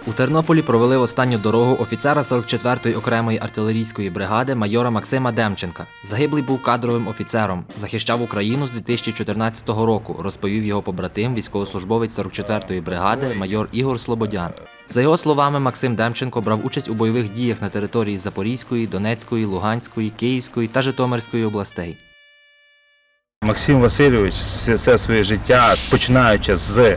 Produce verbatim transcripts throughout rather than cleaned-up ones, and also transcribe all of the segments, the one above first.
У Тернополі провели останню дорогу офіцера сорок четвертої окремої артилерійської бригади майора Максима Демченка. Загиблий був кадровим офіцером, захищав Україну з дві тисячі чотирнадцятого року, розповів його побратим, військовослужбовець сорок четвертої бригади майор Ігор Слободян. За його словами, Максим Демченко брав участь у бойових діях на території Запорізької, Донецької, Луганської, Київської та Житомирської областей. Максим Васильович все своє життя, починаючи з,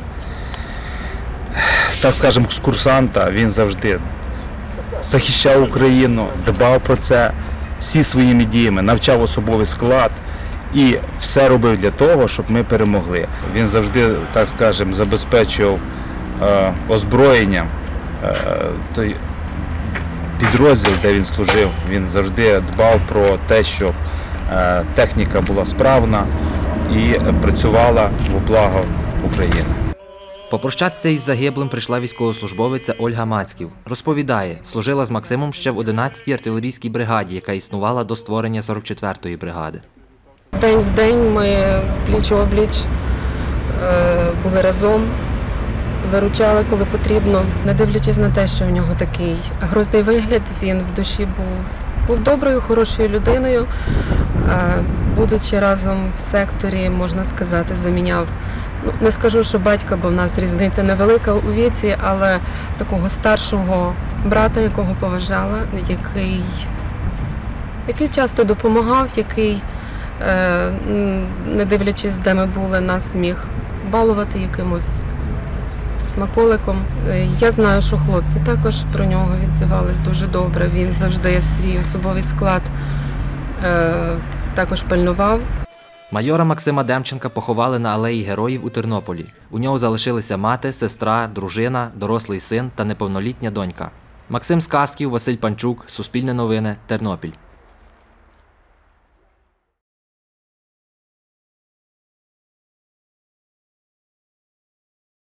так скажемо, з курсанта, він завжди захищав Україну, дбав про це всі своїми діями, навчав особовий склад і все робив для того, щоб ми перемогли. Він завжди, так скажемо, забезпечував е, озброєнням е, той підрозділ, де він служив. Він завжди дбав про те, щоб е, техніка була справна і працювала во благо України. Попрощатися із загиблим прийшла військовослужбовиця Ольга Мацьків. Розповідає, служила з Максимом ще в одинадцятій артилерійській бригаді, яка існувала до створення сорок четвертої бригади. День в день ми пліч-опліч були разом, виручали, коли потрібно. Не дивлячись на те, що в нього такий грозний вигляд, він в душі був, був доброю, хорошою людиною. Будучи разом в секторі, можна сказати, заміняв, ну, не скажу, що батька, бо в нас різниця невелика у віці, але такого старшого брата, якого поважала, який, який часто допомагав, який, не дивлячись, де ми були, нас міг балувати якимось смаколиком. Я знаю, що хлопці також про нього відзивались дуже добре. Він завжди свій особовий склад також пильнував. Майора Максима Демченка поховали на Алеї Героїв у Тернополі. У нього залишилися мати, сестра, дружина, дорослий син та неповнолітня донька. Максим Сказків, Василь Панчук, Суспільне новини, Тернопіль.